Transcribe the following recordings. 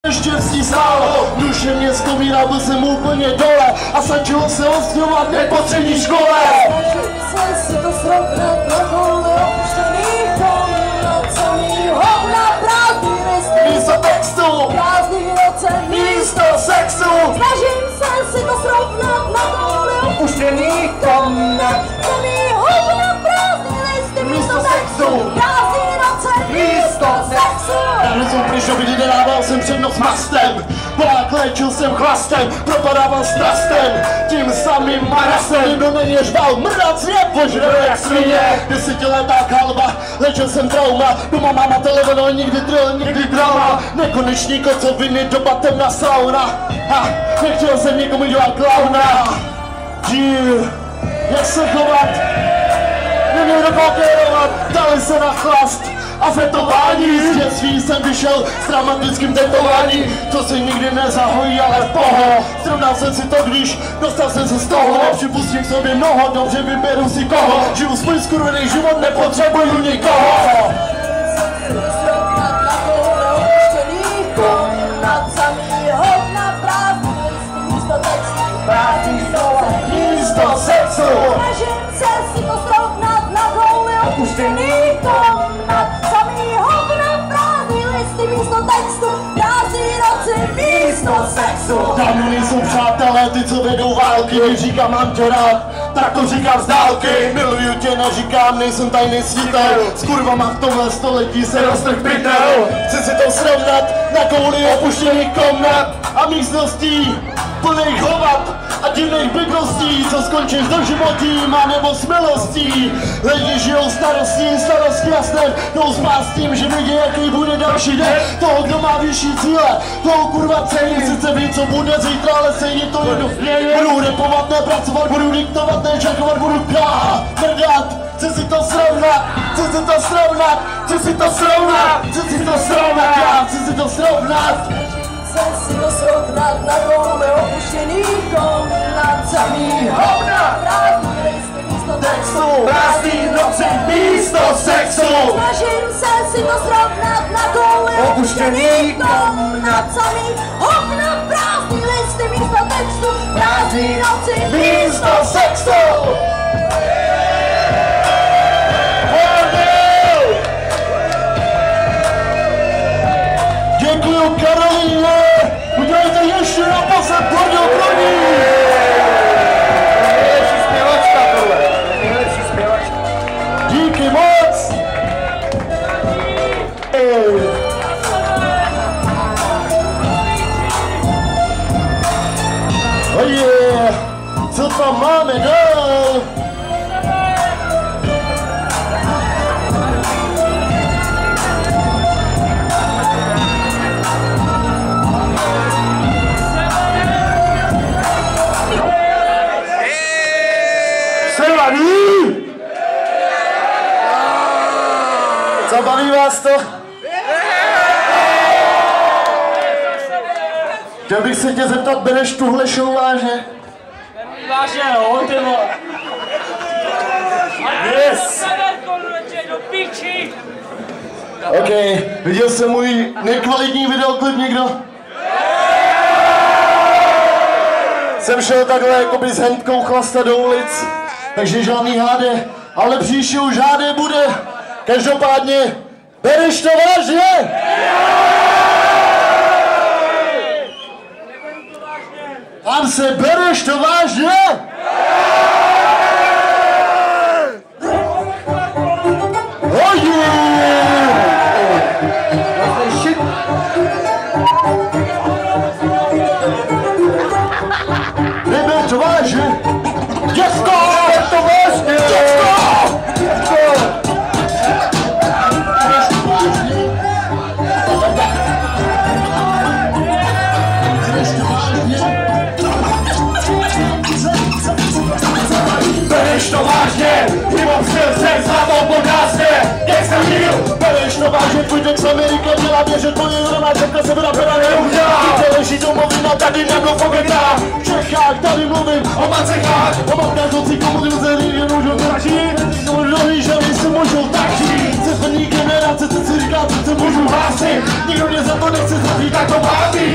Štěstí stálo, duše mě zkomíral, byl jsem úplně dole a stačilo se ostěhovat nepotřební škole. Snažím se si to srovnat na koule opuštěných komnat, samý hovna, prázdný listy, Místo textu, prázdný noce, místo sexu. snažím se si to srovnat na koule opuštěných komnat, samý hovna, prázdný listy, místo textu, prázdný noce, místo sexu. Ráno jsem přišel, kdy nedával jsem přednost mastem. Polák léčil jsem chlastem, propadával strastem. Tím samým marasem, do mě žval mrdac mě požral jak svině. 10letá kalba, léčil jsem trauma. Doma máma telefonoval, nikdy drill, nikdy drama. Nekonečný kocoviny, doba temna sauna. Ha, nechtěl jsem někomu dělat klauna. Díl, jak se chovat? Neměl dokopírovat, dali se na chlast. A fetování, z dětství jsem vyšel s dramatickým tetováním, co se nikdy nezahojí, ale poho. Srovnal jsem si to, když dostal jsem se z toho, nepřipustím k sobě mnoho, dobře vyberu si koho. Žiju svůj skurvený život, nepotřebuju nikoho. Místo sexu. Snažím se si to srovnat na kouli opuštěných komnat, samý hovna, prázdný listy, místo textu, prázdný noci, místo sexu. Dávno nejsou přátelé, ty co vedou války, když říkám mám tě rád, tak to říkám z dálky. Miluju tě, neříkám, nejsem tajný svítel, s kurvama v tomhle století se roztrh pytel. Chci si to srovnat na kouli opuštěných komnat a místností plných hovat a divných bytostí, co skončíš do životí, má nebo s milostí. Lidi žijou starosti jasné, jdou spát s tím, že vidí, jaký bude další den. Toho, kdo má vyšší cíle, toho kurva cením, sice ví, co bude zítra, ale stejně to jedu. Budu repovat, nepracovat, budu diktovat, nečakovat, budu mrdat. Chci si to srovnat, chci si to srovnat, chci si to srovnat, chci si to srovnat, já chci si to srovnat. Chci si to srovnat na koule opuštěných komnat, samý hovna, prázdný listy, místo textu, Prázdný noci, místo sexu. snažím se si to srovnat na koule opuštěných komnat, samý hovna, prázdný listy, místo textu, prázdný noci, Místo sexu. Děkuju Karolíně, udělejte ještě naposled Borděl pro ní. Nejlepší zpěvačka tohle, nejlepší zpěvačka. Díky moc. Oh yeah, co tam máme dál? Co baví vás to? Chtěl bych se tě zeptat, bereš tuhle show vážně? Vážně, no, ty vole. Yes! OK, viděl jsem můj nekvalitní videoklip někdo? Jsem šel takhle jakoby s hendkou chlastat do ulic, takže žádný hádě, ale příště už hádě bude. Každopádně, bereš to vážně? Tam se bereš to vážně? Oh yeah! Neber to vážně? Děcko! Ber to vážně! Děcko! Bereš to vážně, hip-hop styl se zlatou podásně, jak jsem díl. Bereš to vážně, tvůj text Amerika dělá věřit, tvoje roma řekla se byla pera neudělá. Ty leží domovina, tady nebyl fogetá. V Čechách tady mluvím o macechách, o matkářovcí komudu zelí, že můžou zažít. Mnohý ženy si můžou tak žít. Cestrní generace, co si říká, co se můžu hlásit. Nikdo mě za to nechce zavřít, tak to má být.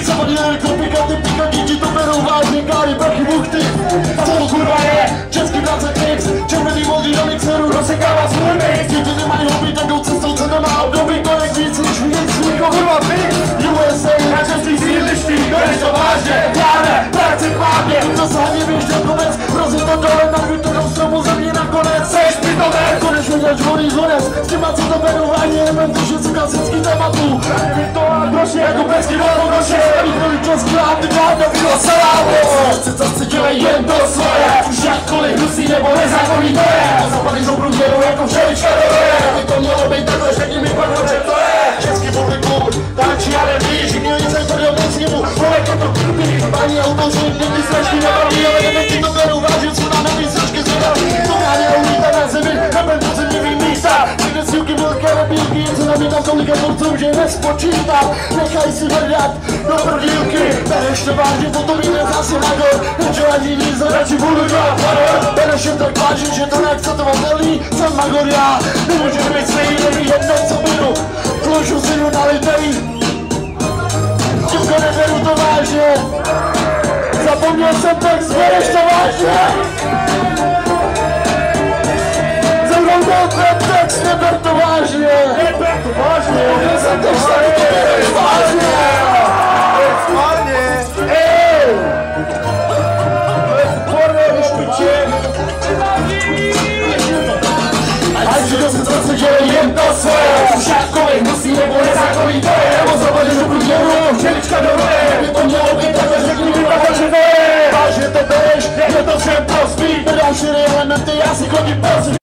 očekává svůj mix. Děti nemají hobby, tak jdou cestou, co nemá období. Kolik víc, než vidět svýho kurva mix. USA, na český sídliští, bereš to vážně. Já ne, práci k mámě, to se hlavně běžte konec. Prosím to dole, na výtonou stromu země nakonec. Seš pitové, konečně děláš volný zvonec. S těma, co to berou vážně, nemám to, že jsou klasický tématů. Nevím to a groše, jako pesky volou groše. Stavit nový český láty, vládno, bylo salámo. Zase dělej jen to svoje, už jakkoliv hnusí nebo nezákonný to je. Zapady jsou průměru jako všelička to je. Aby to mělo být takhle, řekni mi pak, že to je. Český publikum, tančí a neví, že měli se to do mocnimu. Volek je to krutý, paní autoři, někdy strašný nebaví, ale nevědí to beru vážit, jsou na neví sračky zvědaví. To já neumíte na zemi, neben to zeměvý místa. Přijde si juky, velké nebílky, co nabídám tolika borců, že nespočítám. Nechaj si hledat do prdílky, bereš to vážně, potom jde zase na gor. Nečo ani nic, radši budu dělat horor. Bereš jen tak vážně, že to neakceptovatelný, jsem magor já. Nemůžu být stejný, nevím jedno, co budu. Tlušu si jdu na lidej. Děvko, neberu to vážně. Zapomněl jsem text, bereš to vážně. Zemnou ten text, neber to vážně. Neber to vážně. Neber jsem text, tak to bereš vážně. Ať si to zase dělej jen to svoje. Už jakkoliv musí nebo nezákonný to je. Nebo zapadeš do průměru, želička do roje. Kdyby to mělo být takhle, řekni mi pak, že to je. Vážně to bereš, je to všem prospít. Další elementy, já si chodím prosím.